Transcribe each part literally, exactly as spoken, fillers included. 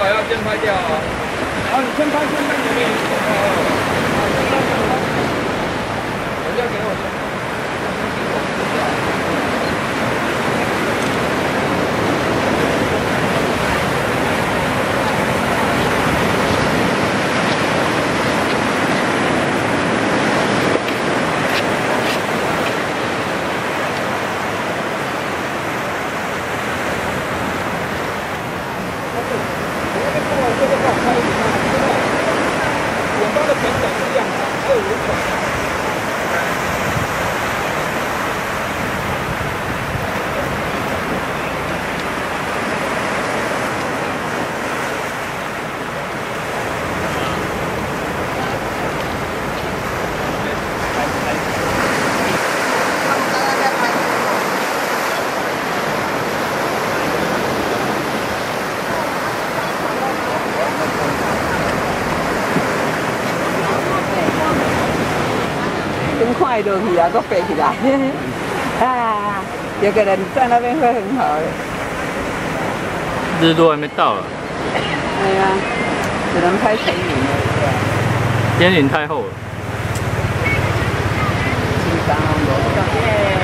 把要先拍掉啊。好，你先拍，先拍前面，先拍哦。人家给我先。 快落去啊，都飞起来！啊，有个人在那边会很好。 日落还没到啊。 哎呀，只能拍前云了。 天云太厚了。 紧张哦，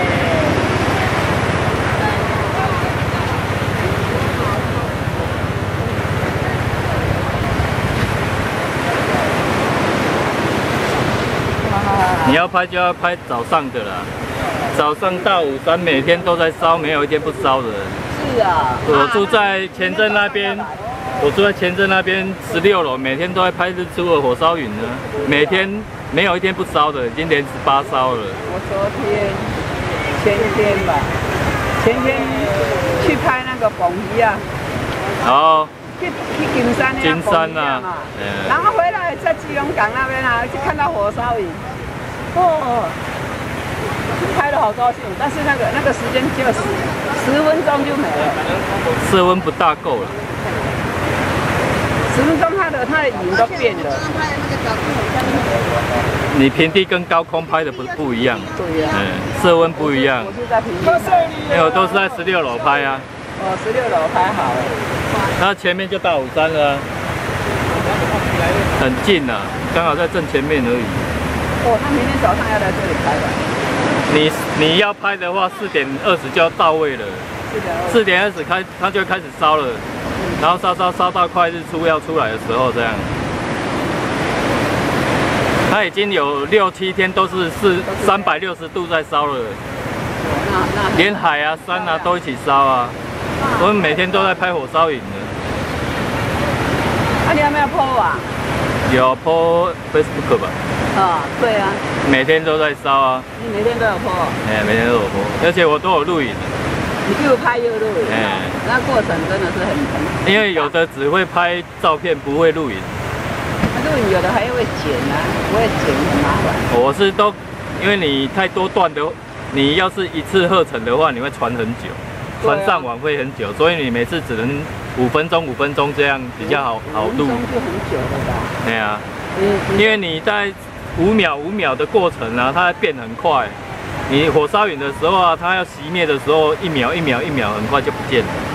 你要拍就要拍早上的啦，早上大武山每天都在烧，没有一天不烧的。 是啊。 我住在前镇那边，我住在前镇那边十六楼，每天都在拍日出的火烧云呢，每天没有一天不烧的，已经连十八烧了。 我昨天、前天吧，前天去拍那个凤鱼啊。 哦。 去去金山那金山啊， 然后回来在基隆港那边啊，就看到火烧云。 哦，拍了好高兴，但是那个那个时间就十十分钟就没了， 室温不大够了。 十分钟它的它的影都变了。 你平地跟高空拍的不不一样， 对呀， 嗯，室温不一样。 我是在平地， 因为我都是在十六楼拍啊。 哦，十六楼拍好了。 那前面就大武山了、啊，很近啊，刚好在正前面而已。 哦，他明天早上要来这里拍吧？ 你你要拍的话，四点二十就要到位了。四点二十开，它就会开始烧了，然后烧烧烧到快日出要出来的时候，这样。它已经有六七天都是四三百六十度在烧了，连海啊山啊都一起烧啊。我们每天都在拍火烧云的。 那、啊、你有没有 po 啊？ 有 po Facebook 吧？ 啊，对啊， 每天都在烧啊！ 你每天都有 po？ 哎，每天都有 po， 而且我都有录影。 你又拍又录影，哎，那过程真的是很很。 因为有的只会拍照片，不会录影。 录影有的还会剪啊，不会剪很麻烦。 我是都，因为你太多段的，你要是一次合成的话，你会传很久，传上网会很久，所以你每次只能五分钟五分钟这样比较好好录。五分钟就很久了吧？ 对啊，因为你在。 五秒五秒的过程啊，它变很快。你火烧云的时候啊，它要熄灭的时候，一秒一秒一秒，很快就不见了。